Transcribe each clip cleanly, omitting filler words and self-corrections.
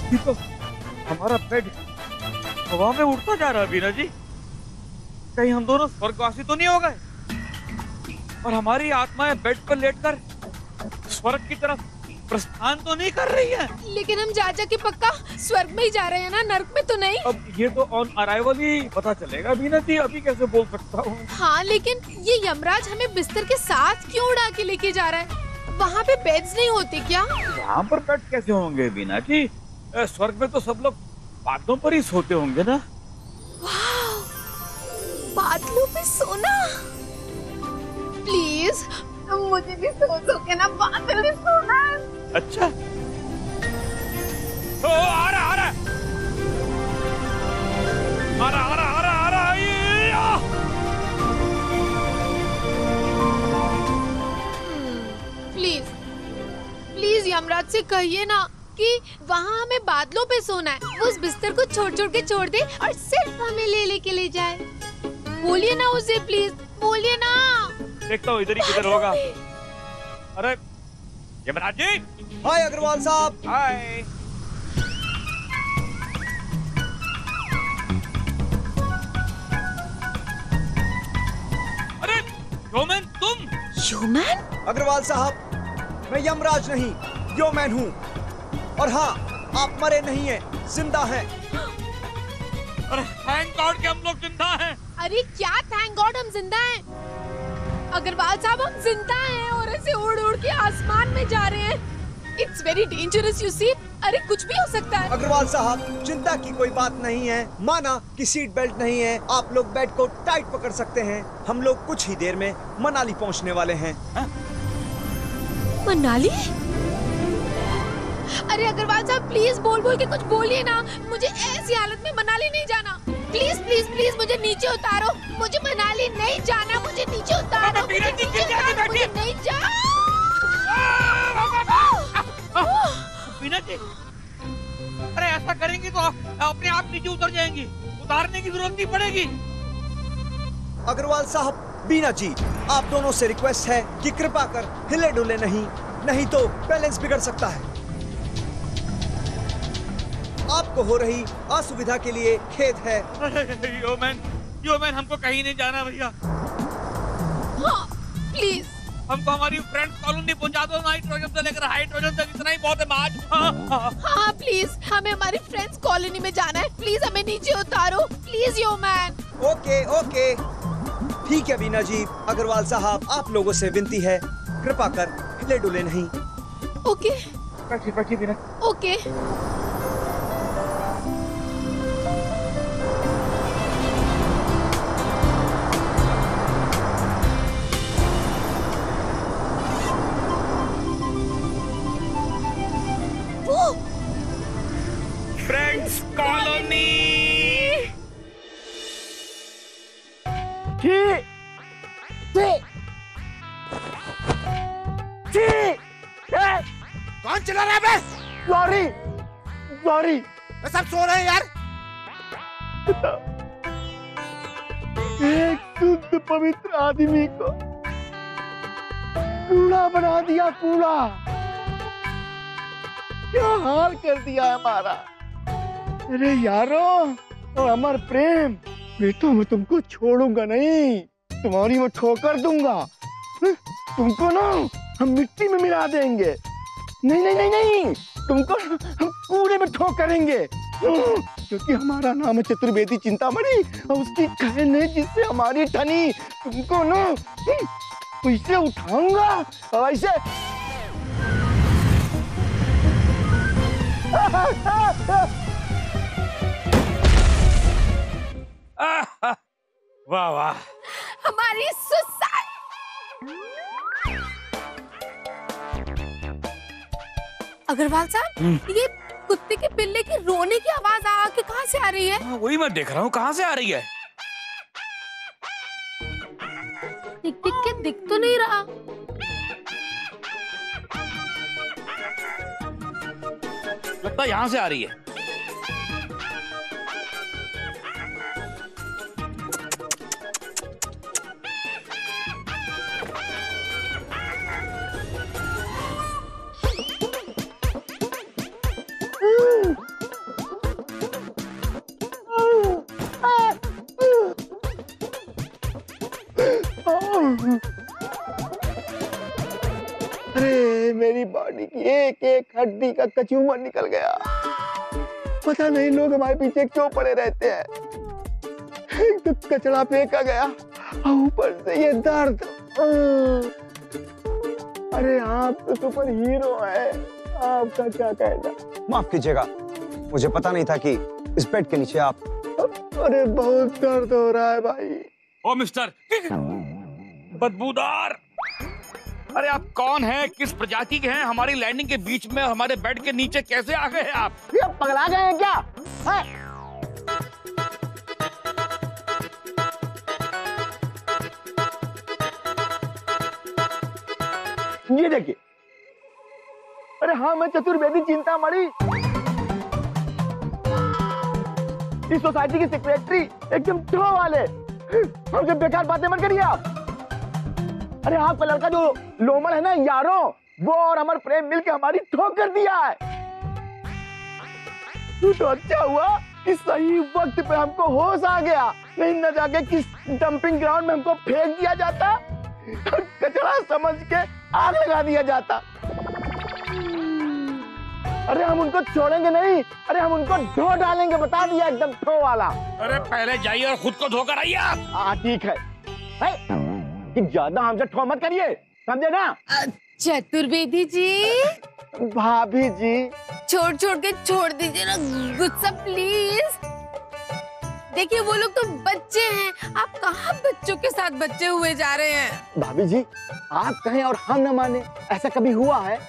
ये तो हमारा बेड हवा में उड़ता जा रहा है बीना जी। कहीं हम दोनों स्वर्गवासी तो नहीं हो गए और हमारी आत्माएं बेड पर लेटकर स्वर्ग की तरफ प्रस्थान तो नहीं कर रही है? लेकिन हम जा के पक्का स्वर्ग में ही जा रहे हैं ना, नर्क में तो नहीं। अब ये तो ऑन अराइवल ही पता चलेगा बीना जी, अभी कैसे बोल सकता हूँ। हाँ, लेकिन ये यमराज हमें बिस्तर के साथ क्यों उड़ा के लेके जा रहा है? वहाँ पे बेड्स नहीं होते क्या? वहाँ पर बेड कैसे होंगे बीना जी? स्वर्ग में तो सब लोग बादलों पर ही सोते होंगे ना। वाह, बादलों पे सोना। प्लीज मुझे भी सो के ना बादल में सोना है। अच्छा, ओ आ रहा ये आ! प्लीज यमराज से कहिए ना कि वहाँ हमें बादलों पे सोना है। वो उस बिस्तर को छोड़ के छोड़ दे और सिर्फ हमें ले ले जाए। बोलिए ना उसे, प्लीज बोलिए ना। देखता हूँ इधर ही किधर होगा। अरे यमराज जी। हाय अग्रवाल साहब। हाय। अरे योमैन, तुम? योमैन? अग्रवाल साहब, मैं यमराज नहीं योमैन हूँ। और हाँ, आप मरे नहीं हैं, जिंदा हैं। अरे थैंक गॉड कि हम लोग जिंदा हैं। अरे क्या थैंक गॉड हम जिंदा हैं? अग्रवाल साहब, हम जिंदा हैं और ऐसे उड़ के आसमान में जा रहे हैं। It's very dangerous you see. अरे कुछ भी हो सकता है। अग्रवाल साहब, चिंता की कोई बात नहीं है। माना कि सीट बेल्ट नहीं है, आप लोग बेड को टाइट पकड़ सकते हैं। हम लोग कुछ ही देर में मनाली पहुंचने वाले हैं। मनाली? अरे अग्रवाल साहब, प्लीज बोल के कुछ बोलिए ना। मुझे ऐसी हालत में मनाली नहीं जाना। प्लीज प्लीज प्लीज मुझे नीचे उतारो। मुझे मनाली नहीं जाना, मुझे नीचे उतारो। मुझे नहीं जाना। बीना जी, अरे ऐसा करेंगी तो अपने आप नीचे उतर जाएंगी, उतारने की जरूरत नहीं पड़ेगी। अग्रवाल साहब, बीना जी, आप दोनों से रिक्वेस्ट है कि कृपा कर हिले डुले नहीं तो बैलेंस बिगड़ सकता है। आपको हो रही असुविधा के लिए खेद है। योमैन हमको कहीं नहीं जाना भैया। हाँ, प्लीज हमको हमारी फ्रेंड्स कॉलोनी पहुंचा दो। नाइट्रोजन से लेकर हाइड्रोजन तक, इतना ही बहुत है आज। हाँ प्लीज, हमें हमारी फ्रेंड्स कॉलोनी में जाना है। प्लीज हमें नीचे उतारो, प्लीज योमैन। ओके ठीक है बीना जी। अग्रवाल साहब, आप लोगों से विनती है, कृपा कर हिले डुले नहीं। ओके बैठिए बीना। ओके। Friends colony. कौन चिल्ला रहा है बे? सॉरी सब सो रहे हैं यार। एक शुद्ध पवित्र आदमी को कूड़ा बना दिया, कूड़ा। क्या हाल कर दिया हमारा। अरे यारो, और अमर प्रेम, बेटो मैं तुमको छोड़ूंगा नहीं, तुम्हारी मैं ठोकर दूंगा। तुमको ना हम मिट्टी में मिला देंगे। नहीं, तुमको हम कूड़े में ठोकरेंगे, क्योंकि हमारा नाम है चतुर्वेदी चिंतामणि और उसकी कहन है जिससे हमारी ठनी। तुमको ना ऐसे उठाऊंगा और ऐसे वाह वाह, हमारी सुसाइड। अग्रवाल साहब, ये कुत्ते के पिल्ले की रोने की आवाज आके कहाँ से आ रही है? हाँ, वही मैं देख रहा हूँ, कहाँ से आ रही है। टिक टिक के दिख तो नहीं रहा। लगता है यहाँ से आ रही है। बॉडी की एक एक हड्डी का कचूमर निकल गया। पता नहीं लोग हमारे पीछे क्यों पड़े रहते हैं। एक तो कचरा फेंका गया और ऊपर से ये दर्द। अरे आप तो सुपर हीरो हैं, आपका क्या कहना। माफ कीजिएगा, मुझे पता नहीं था कि इस बेड के नीचे आप। अरे बहुत दर्द हो रहा है भाई। ओ मिस्टर बदबूदार, अरे आप कौन हैं, किस प्रजाति के हैं? हमारी लैंडिंग के बीच में हमारे बेड के नीचे कैसे आ गए आप? ये पगला गए हैं क्या? है? ये देखिए, अरे हाँ मैं चतुर्वेदी चिंतामणि, इस सोसाइटी की सेक्रेटरी, एकदम ठो वाले। हमसे बेकार बातें मत करिए आप। अरे आपका लड़का जो लोमड़ है ना यारो, वो और अमर प्रेम मिलके हमारी ठोक कर दिया है। तो अच्छा हुआ कि सही वक्त पे हमको होश आ गया, नहीं न जाके किस डंपिंग ग्राउंड में हमको फेंक दिया जाता और कचरा समझ के आग लगा दिया जाता। अरे हम उनको छोड़ेंगे नहीं, अरे हम उनको धो डालेंगे, बता दिया एकदम ठो वाला। अरे पहले जाइए और खुद को धोकर आइए आप। ठीक है, कि ज्यादा हमसे ठो मत करिए, समझे ना? चतुर्वेदी जी, भाभी जी, छोड़ के छोड़ दीजिए ना गुस्सा प्लीज। देखिए वो लोग तो बच्चे हैं, आप कहाँ बच्चों के साथ बच्चे हुए जा रहे हैं। भाभी जी आप कहें और हम न माने, ऐसा कभी हुआ है?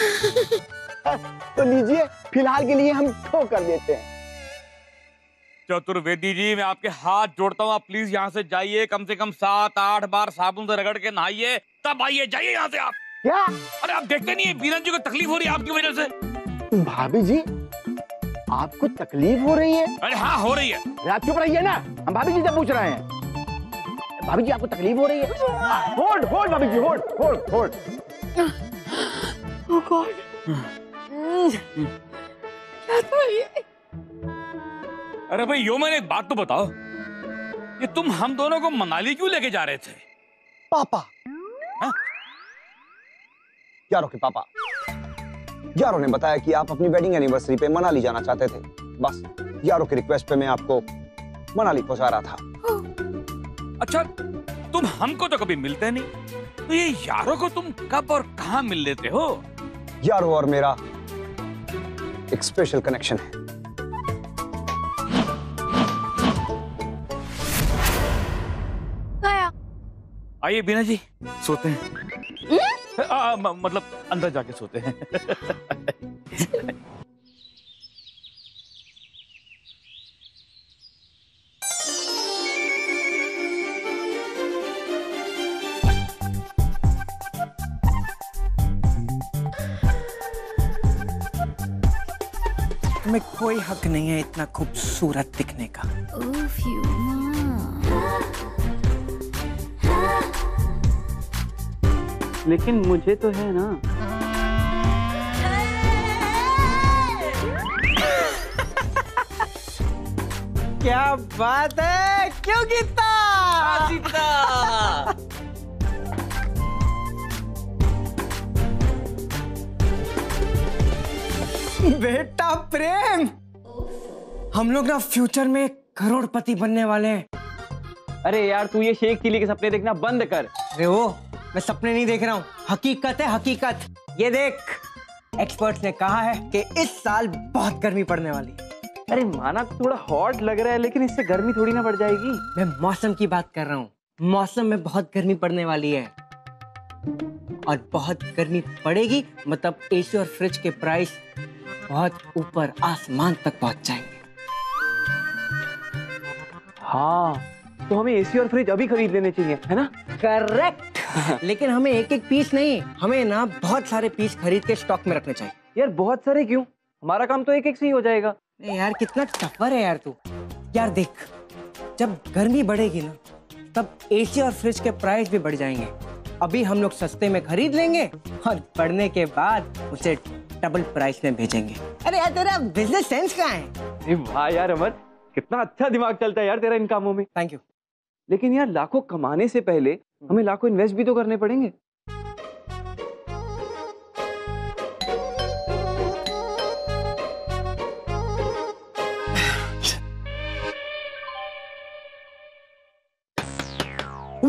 तो लीजिए, फिलहाल के लिए हम ठो कर देते हैं। चतुर्वेदी जी, मैं आपके हाथ जोड़ता हूँ, आप प्लीज यहाँ से जाइए। कम से कम 7-8 बार साबुन से रगड़ के नहाइए, तब आइए। जाइए यहाँ से आप। क्या? अरे आप देखते नहीं है बीरन जी को तकलीफ हो रही है आपकी वजह से। भाभी जी आपको तकलीफ हो रही है? अरे हाँ हो रही है। आप चुप रहिए ना, हम भाभी जी से पूछ रहे हैं। भाभी जी आपको तकलीफ हो रही है? होल्ड भाभी जी, होल्ड। Oh God. क्या था ये? अरे भाई यो, मैंने एक बात तो बताओ, ये तुम हम दोनों को मनाली क्यों लेके जा रहे थे? पापा। हाँ? यारो के पापा, यारो ने बताया कि आप अपनी वेडिंग एनिवर्सरी पे मनाली जाना चाहते थे। बस यारो की रिक्वेस्ट पे मैं आपको मनाली पहुंचा रहा था। अच्छा, तुम हमको तो कभी मिलते नहीं, तो ये यारो को तुम कब और कहां मिल लेते हो? यारो और मेरा एक स्पेशल कनेक्शन है। आइए बीना जी, सोते हैं। मतलब अंदर जाके सोते हैं। तुम्हें कोई हक नहीं है इतना खूबसूरत दिखने का। लेकिन मुझे तो है ना। क्या बात है, क्यों जीता? बेटा प्रेम, हम लोग ना फ्यूचर में करोड़पति बनने वाले हैं। अरे यार तू ये शेख चिल्ली के सपने देखना बंद कर। अरे वो मैं सपने नहीं देख रहा हूँ, हकीकत है हकीकत। ये देख, एक्सपर्ट्स ने कहा है कि इस साल बहुत गर्मी पड़ने वाली है। अरे माना थोड़ा हॉट लग रहा है, लेकिन इससे गर्मी थोड़ी ना बढ़ जाएगी। मैं मौसम की बात कर रहा हूँ, मौसम में बहुत गर्मी पड़ने वाली है और बहुत गर्मी पड़ेगी मतलब एसी और फ्रिज के प्राइस बहुत ऊपर आसमान तक पहुंच जाएंगे। हाँ, तो हमें एसी और फ्रिज अभी खरीद लेने चाहिए, है ना? करेक्ट। लेकिन हमें एक एक पीस नहीं, हमें ना बहुत सारे पीस खरीद के स्टॉक में रखने चाहिए। यार बहुत सारे क्यों? हमारा काम तो एक एक से ही हो जाएगा। यार कितना टफर है यार तू। यार देख, जब गर्मी बढ़ेगी ना तब एसी और फ्रिज के प्राइस भी बढ़ जाएंगे। अभी हम लोग सस्ते में खरीद लेंगे और बढ़ने के बाद उसे डबल प्राइस में भेजेंगे। अरे यार तेरा बिजनेस सेंस कहाँ है? अरे वाह यार अमर, कितना अच्छा दिमाग चलता है यार तेरा इन कामों में। Thank you. लेकिन यार लाखों कमाने से पहले हमें लाखों इन्वेस्ट भी तो करने पड़ेंगे।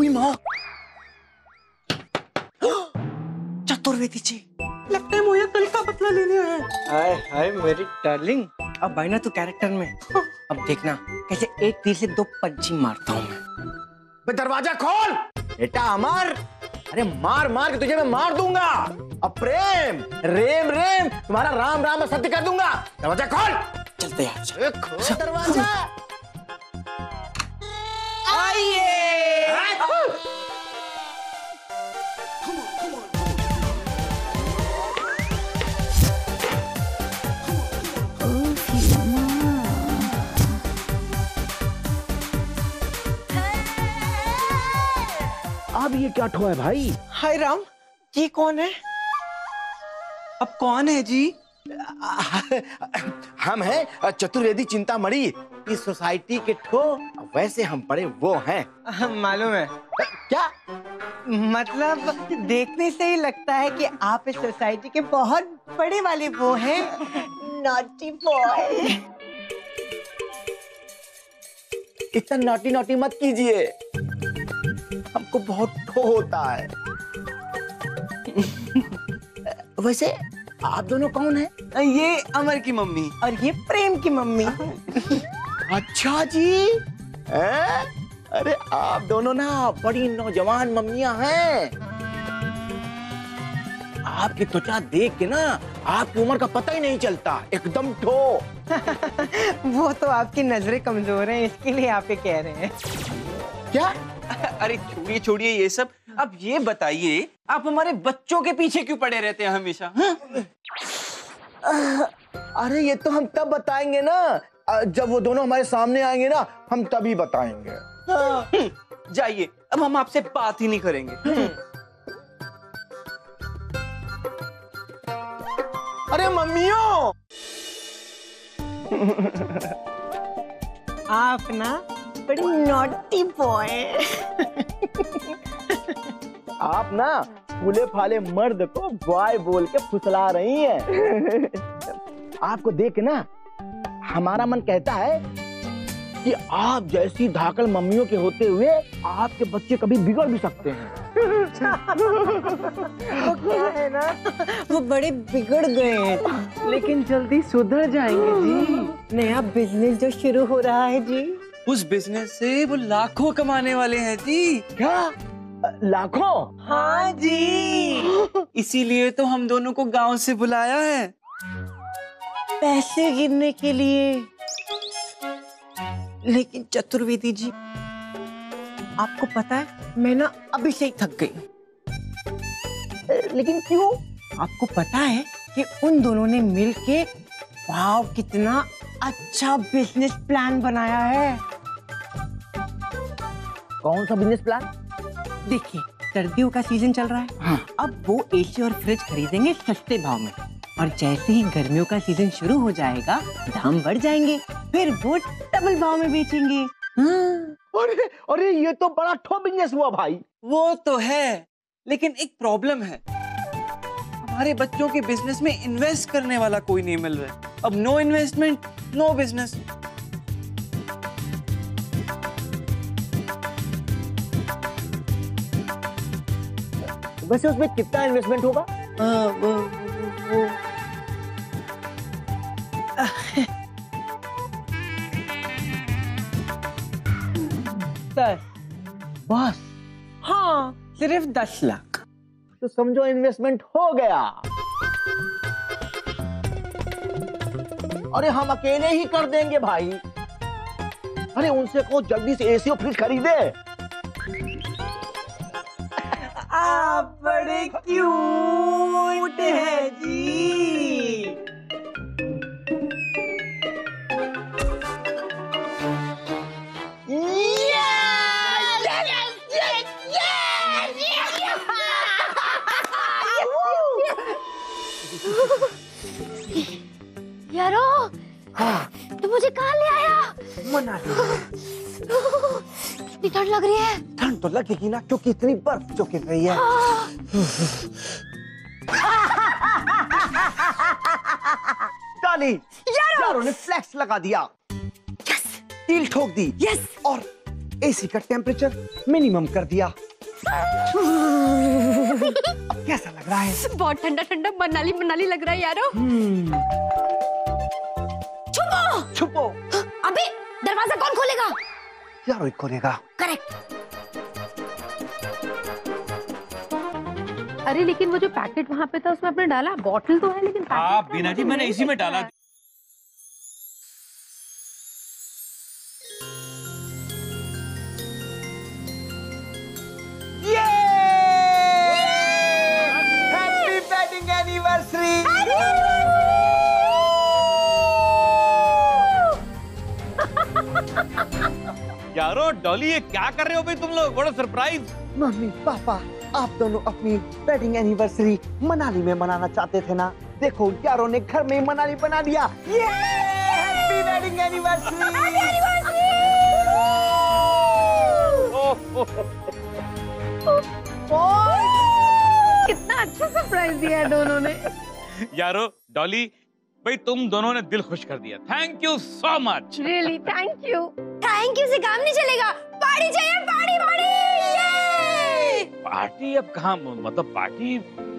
हुई माँ। चतुर्वेदी जी, लगता है मोया कल का बदला लेने आए। हाय हाय मेरी डार्लिंग, अब भाई ना तू कैरेक्टर में। अब देखना कैसे एक तीर से दो पंछी मारता हूँ मैं। दरवाजा खोल बेटा अमर। अरे मार मार के तुझे मैं मार दूंगा। अब प्रेम रेम रेम तुम्हारा राम राम में सत्य कर दूंगा। दरवाजा खोल। चलते यार। खोल दरवाजा। आइए। अब ये क्या ठो है भाई? हाय राम, ये कौन है? अब कौन है जी? हम हैं चतुर्वेदी चिंतामणि, इस सोसाइटी के ठो। वैसे हम बड़े वो हैं। मालूम है क्या मतलब, देखने से ही लगता है कि आप इस सोसाइटी के बहुत बड़े वाले वो हैं। Naughty boy. इतना नॉटी नॉटी मत कीजिए, हमको बहुत ठो होता है। वैसे आप दोनों कौन हैं? ये अमर की मम्मी और ये प्रेम की मम्मी। अच्छा जी। अरे आप दोनों ना बड़ी नौजवान मम्मियां हैं। आपकी त्वचा देख के ना आपकी उम्र का पता ही नहीं चलता, एकदम ठो। वो तो आपकी नजरें कमजोर हैं, इसके लिए आप ये कह रहे हैं। क्या? अरे छोड़िए छोड़िए ये सब। अब ये बताइए, आप हमारे बच्चों के पीछे क्यों पड़े रहते हैं हमेशा? अरे ये तो हम तब बताएंगे ना, जब वो दोनों हमारे सामने आएंगे ना, हम तभी बताएंगे। जाइए, अब हम आपसे बात ही नहीं करेंगे। अरे मम्मियों, आप ना बड़ी नॉटी बॉय। आप ना फूले फाले मर्द को बॉय बोल के फुसला रही हैं। आपको देख के ना हमारा मन कहता है कि आप जैसी धाकड़ मम्मियों के होते हुए आपके बच्चे कभी बिगड़ भी सकते हैं। वो क्या है ना, वो बड़े बिगड़ गए हैं, लेकिन जल्दी सुधर जाएंगे जी। नया बिजनेस जो शुरू हो रहा है जी, उस बिजनेस से वो लाखों कमाने वाले हैं जी। क्या? लाखों? हाँ जी। इसीलिए तो हम दोनों को गांव से बुलाया है, पैसे गिनने के लिए। लेकिन चतुर्वेदी जी, आपको पता है मैं ना अभी से ही थक गई। लेकिन क्यों? आपको पता है कि उन दोनों ने मिलके वाव कितना अच्छा बिजनेस प्लान बनाया है। कौन सा बिजनेस प्लान? देखिए, सर्दियों का सीजन चल रहा है। हाँ। अब वो एसी और फ्रिज खरीदेंगे सस्ते भाव में, और जैसे ही गर्मियों का सीजन शुरू हो जाएगा दाम बढ़ जाएंगे, फिर वो डबल भाव में बेचेंगे। अरे अरे ये तो बड़ा ठो बिजनेस हुआ भाई। वो तो है, लेकिन एक प्रॉब्लम है, हमारे बच्चों के बिजनेस में इन्वेस्ट करने वाला कोई नहीं मिल रहा है। अब नो इन्वेस्टमेंट नो बिजनेस। वैसे उसमें कितना इन्वेस्टमेंट होगा? बस हाँ, सिर्फ 10 लाख। तो समझो इन्वेस्टमेंट हो गया। अरे हम अकेले ही कर देंगे भाई। अरे उनसे कहो जल्दी से एसी और फ्रिज खरीदे। आप बड़े क्यूट हैं जी। यारो, तो मुझे कहाँ ले आया? मनाली। कितनी ठंड लग रही है। ठंड तो लगेगी ना, क्योंकि इतनी बर्फ जो गिर रही है। डार्लिंग, यारों ने फ्लैक्स लगा दिया। यस। कील ठोक दी। यस। और एसी का टेम्परेचर मिनिमम कर दिया। अब कैसा लग रहा है? बहुत ठंडा ठंडा मनाली मनाली लग रहा है यारो। छुपो छुपो। अबे दरवाजा कौन खोलेगा? यारो ही खोलेगा। करेक्ट। अरे लेकिन वो जो पैकेट वहाँ पे था उसमें आपने डाला, बॉटल तो है लेकिन आप बीना जी मैंने इसी में डाला। Happy wedding anniversary. यारो डॉली ये क्या कर रहे हो भाई तुम लोग? बड़ा सरप्राइज। मम्मी पापा आप दोनों अपनी वेडिंग एनिवर्सरी मनाली में मनाना चाहते थे ना, देखो यारों ने घर में ही मनाली बना दिया। ये हैप्पी वेडिंग एनिवर्सरी। कितना अच्छा सरप्राइज दिया है दोनों ने। यारो डॉली भाई तुम दोनों ने दिल खुश कर दिया। Thank you so much. Really thank you. Thank you से काम नहीं चलेगा, पार्टी चाहिए, पार्टी पार्टी। पार्टी अब कहाँ, मतलब पार्टी।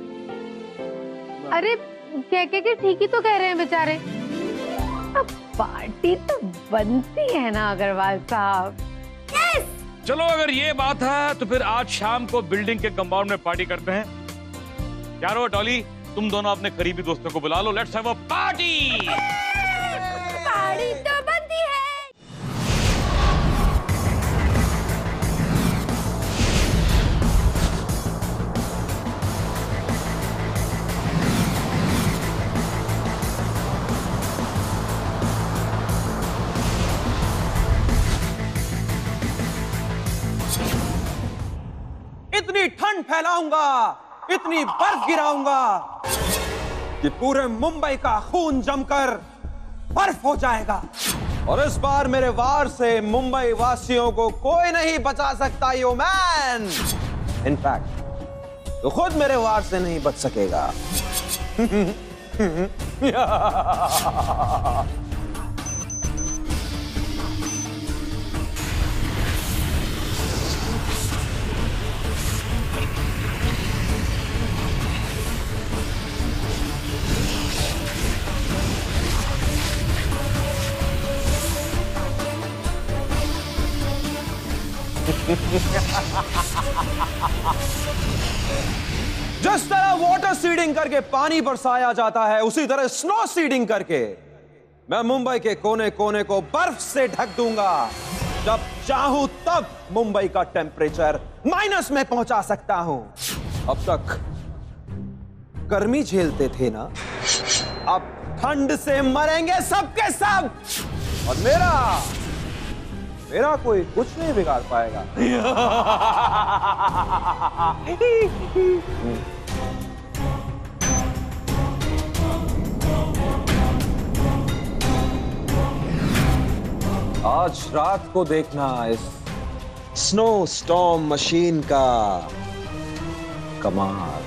अरे कह के ठीक ही तो कह रहे हैं बेचारे। अब पार्टी तो बनती है ना अग्रवाल साहब। यस। चलो अगर ये बात है तो फिर आज शाम को बिल्डिंग के कंपाउंड में पार्टी करते हैं। यारो डॉली तुम दोनों अपने करीबी दोस्तों को बुला लो। Let's have a party. Party तो बनती है। इतनी ठंड फैलाऊंगा, इतनी बर्फ गिराऊंगा कि पूरे मुंबई का खून जमकर बर्फ हो जाएगा। और इस बार मेरे वार से मुंबई वासियों को कोई नहीं बचा सकता यो मैन। इनफैक्ट तो खुद मेरे वार से नहीं बच सकेगा। जिस तरह वाटर सीडिंग करके पानी बरसाया जाता है, उसी तरह स्नो सीडिंग करके मैं मुंबई के कोने कोने को बर्फ से ढक दूंगा। जब चाहूं तब मुंबई का टेम्परेचर माइनस में पहुंचा सकता हूं। अब तक गर्मी झेलते थे ना, अब ठंड से मरेंगे सबके सब। और मेरा कोई कुछ नहीं बिगाड़ पाएगा। आज रात को देखना इस स्नो स्टॉर्म मशीन का कमाल।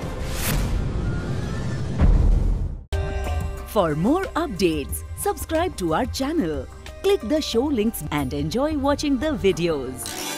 For more updates, subscribe to our channel, click the show links and enjoy watching the videos.